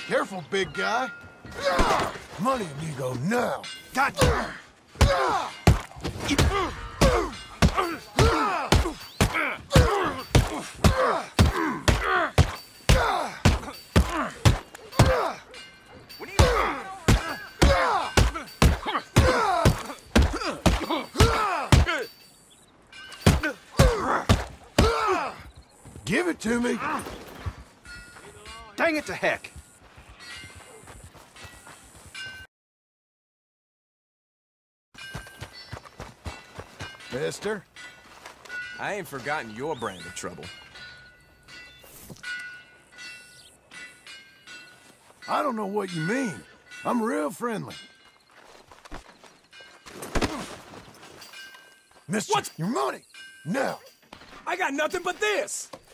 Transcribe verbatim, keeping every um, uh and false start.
Careful, big guy. Money, amigo, now. Gotcha. Give it to me. Dang it to heck. Mister? I ain't forgotten your brand of trouble. I don't know what you mean. I'm real friendly. Mister, What? your money, now. I got nothing but this!